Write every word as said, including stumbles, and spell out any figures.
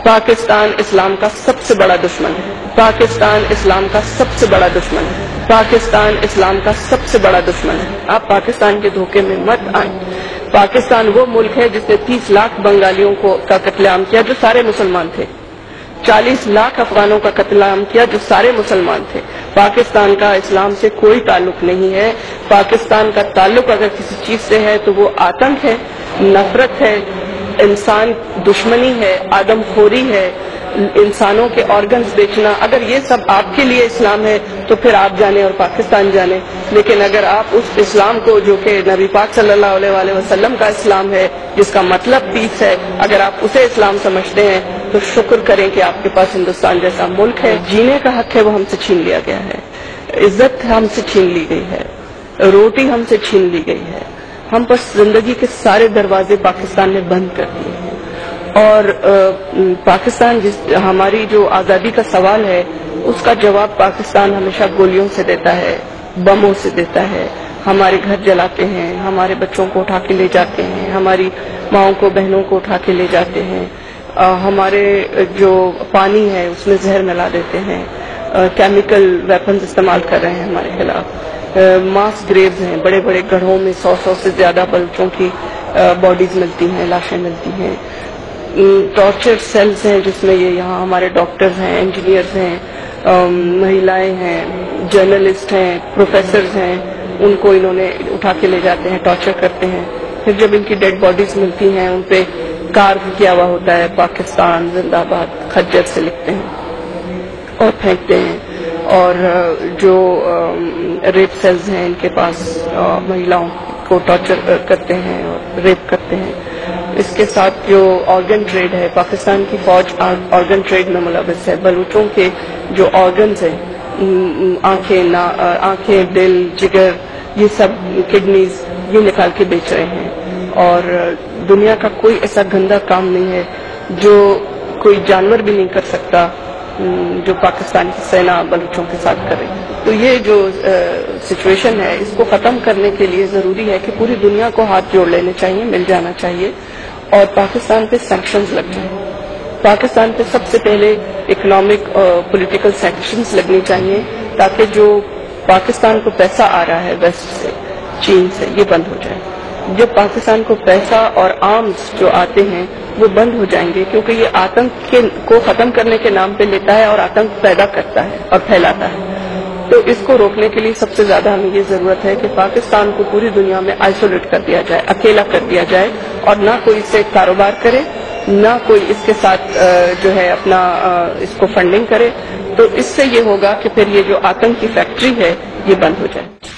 पाकिस्तान इस्लाम का सबसे बड़ा दुश्मन है। पाकिस्तान इस्लाम का सबसे बड़ा दुश्मन है। पाकिस्तान इस्लाम का सबसे बड़ा दुश्मन है। आप पाकिस्तान के धोखे में मत आए। पाकिस्तान वो मुल्क है जिसने तीस लाख बंगालियों को का कत्लेआम किया जो सारे मुसलमान थे। चालीस लाख अफगानों का कत्लेआम किया जो सारे मुसलमान थे। पाकिस्तान का इस्लाम से कोई ताल्लुक नहीं है। पाकिस्तान का ताल्लुक अगर किसी चीज से है तो वो आतंक है, नफरत है, इंसान दुश्मनी है, आदमखोरी है, इंसानों के ऑर्गन्स बेचना। अगर ये सब आपके लिए इस्लाम है तो फिर आप जाने और पाकिस्तान जाने। लेकिन अगर आप उस इस्लाम को जो कि नबी पाक सल्लल्लाहु अलैहि वसल्लम का इस्लाम है, जिसका मतलब पीस है, अगर आप उसे इस्लाम समझते हैं तो शुक्र करें कि आपके पास हिंदुस्तान जैसा मुल्क है। जीने का हक है वो हमसे छीन लिया गया है, इज्जत हमसे छीन ली गई है, रोटी हमसे छीन ली गई है। हम पर जिंदगी के सारे दरवाजे पाकिस्तान ने बंद कर दिए हैं। और आ, पाकिस्तान जिस हमारी जो आज़ादी का सवाल है उसका जवाब पाकिस्तान हमेशा गोलियों से देता है, बमों से देता है। हमारे घर जलाते हैं, हमारे बच्चों को उठा के ले जाते हैं, हमारी माओं को बहनों को उठा के ले जाते हैं, आ, हमारे जो पानी है उसमें जहर मिला देते हैं, आ, केमिकल वेपन्स इस्तेमाल कर रहे हैं हमारे खिलाफ। मास ग्रेव्स हैं, बड़े बड़े गढ़ों में सौ सौ से ज्यादा बच्चों की बॉडीज मिलती हैं, लाशें मिलती हैं। टॉर्चर सेल्स हैं जिसमें ये यहाँ हमारे डॉक्टर्स हैं, इंजीनियर्स हैं, महिलाएं हैं, जर्नलिस्ट हैं, प्रोफेसर्स हैं, उनको इन्होंने उठा के ले जाते हैं, टॉर्चर करते हैं। फिर जब इनकी डेड बॉडीज मिलती हैं उन पे कार्व किया हुआ होता है पाकिस्तान जिंदाबाद खज्जर से लिखते हैं और फेंकते हैं। और जो रेप सेल्स हैं इनके पास महिलाओं को टॉर्चर करते हैं और रेप करते हैं। इसके साथ जो ऑर्गन ट्रेड है, पाकिस्तान की फौज ऑर्गन ट्रेड में मुलविस है। बलूचों के जो ऑर्गन्स हैं, आंखें ना आंखें दिल जिगर ये सब किडनीज ये निकाल के बेच रहे हैं। और दुनिया का कोई ऐसा गंदा काम नहीं है जो कोई जानवर भी नहीं कर सकता जो पाकिस्तान की सेना बलूचों के साथ करे। तो ये जो सिचुएशन है इसको खत्म करने के लिए जरूरी है कि पूरी दुनिया को हाथ जोड़ लेने चाहिए, मिल जाना चाहिए और पाकिस्तान पे सैंक्शंस लग जाए। पाकिस्तान पे सबसे पहले इकोनॉमिक और पॉलिटिकल सैंक्शंस लगनी चाहिए ताकि जो पाकिस्तान को पैसा आ रहा है वेस्ट से, चीन से, ये बंद हो जाए। जब पाकिस्तान को पैसा और आर्म्स जो आते हैं वो बंद हो जाएंगे, क्योंकि ये आतंक के को खत्म करने के नाम पे लेता है और आतंक पैदा करता है और फैलाता है। तो इसको रोकने के लिए सबसे ज्यादा हमें ये जरूरत है कि पाकिस्तान को पूरी दुनिया में आइसोलेट कर दिया जाए, अकेला कर दिया जाए और ना कोई इससे कारोबार करे, ना कोई इसके साथ जो है अपना इसको फंडिंग करे। तो इससे ये होगा कि फिर ये जो आतंक की फैक्ट्री है ये बंद हो जाए।